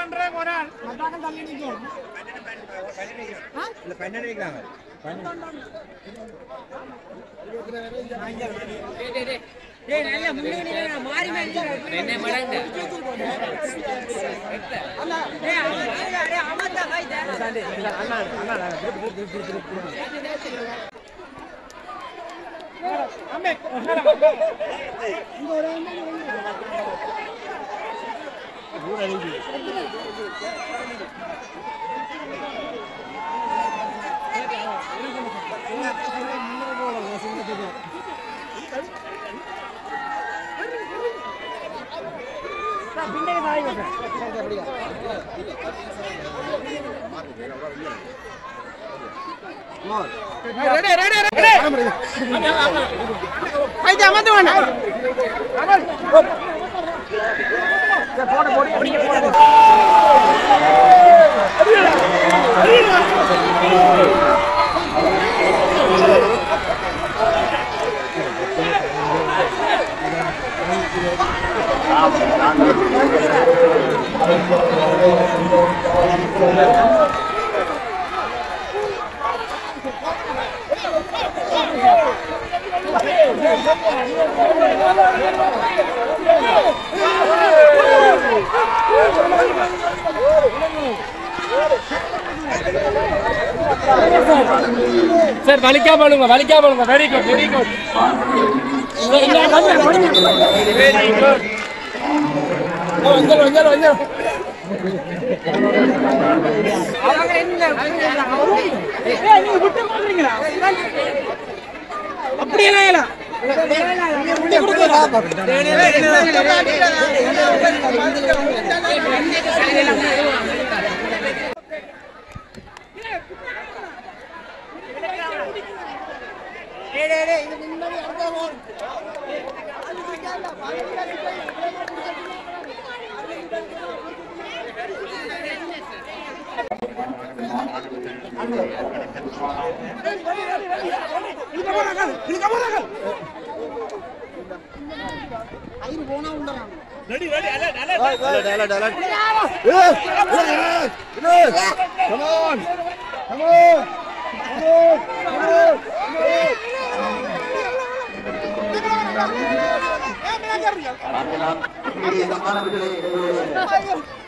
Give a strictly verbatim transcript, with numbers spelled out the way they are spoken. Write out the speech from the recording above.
Sir, valika balunga, valika balunga. Very good, very good. Very good. Oh, anjalo, anjalo, anjalo. Hey, you put them on ringa. அப்படியே இல்ல. முடி கொடுங்க. டேய் டேய் இது முன்னாடி அங்க போ. இது கமரகல் இது கமரகல் ஐரு போனா உண்டறாங்க ready ready alert alert alert alert come on come on come on